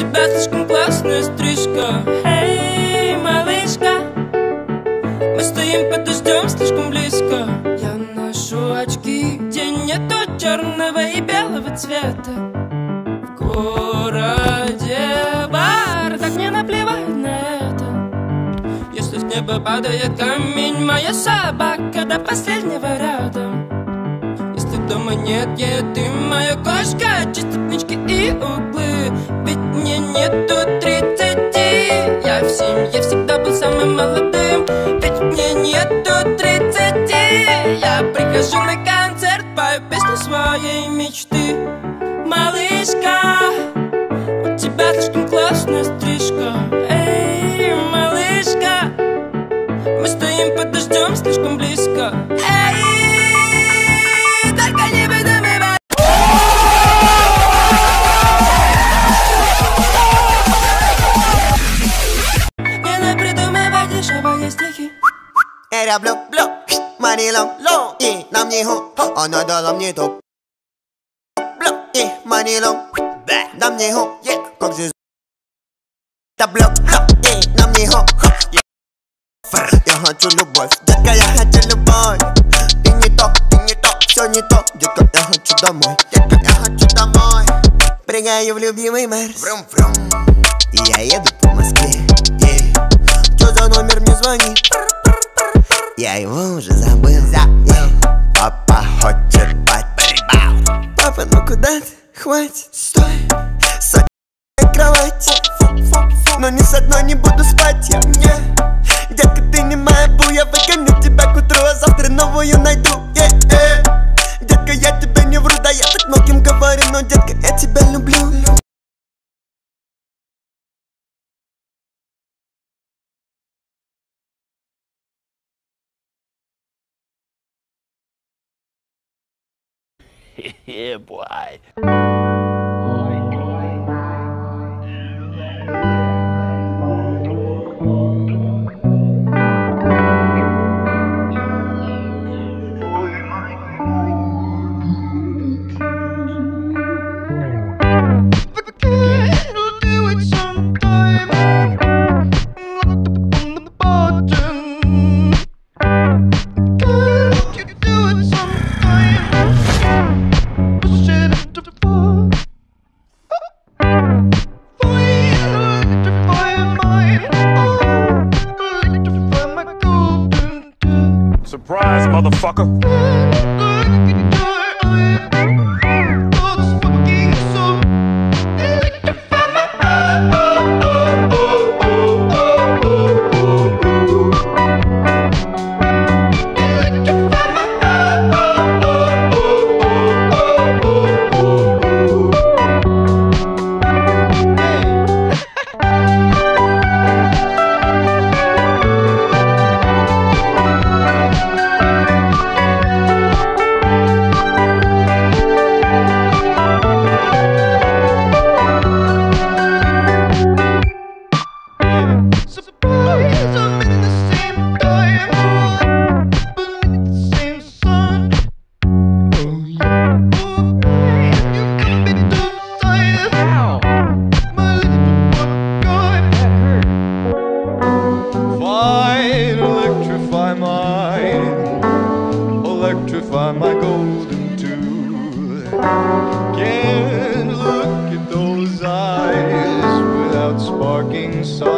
тебя слишком классная стрижка. Эй, малышка, мы стоим под дождем слишком близко. Я ношу очки, где нету черного и белого цвета. В городе бардак, мне наплевать на это. Если с неба падает камень, моя собака до последнего рядом. Если дома нет еды, моя кошка чистит нычки и углы. Ведь мне нету 30. Я в семье всегда был самым молодым. Ведь мне нету 30. Я прихожу на концерт, пою песню своей мечты. Малышка, у тебя слишком классная стрижка. Эй, малышка, мы стоим под дождем слишком близко. Эй, только не выдумывай. Не напридумывай дешевые стихи. Era blue, blue, Manilong, long, и нам не хо, она дала мне топ. Блю, и Манилong, нам не хо, как же. Да блю, и нам не хо, я хочу любовь, детка, я хочу любовь. Ты не то, все не то, детка, я хочу домой, детка, я хочу домой. Прыгаю в любимый Мерс, и я еду по Москве. Что за номер мне звонит? Я его уже забыл. Папа хочет спать. Папа, ну куда ты? Хватит, стой. С кровати, но ни с одной не буду спать я. Детка, ты не моя бу, я выгоню тебя к утру, а завтра новую найду. Детка, я тебе не вру, да я так многим говорю, но детка, я тебя люблю. Yeah, boy. Surprise, motherfucker. Electrify my golden tooth. Can't look at those eyes without sparking sun.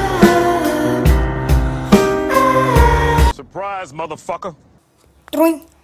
Surprise, motherfucker. Труй.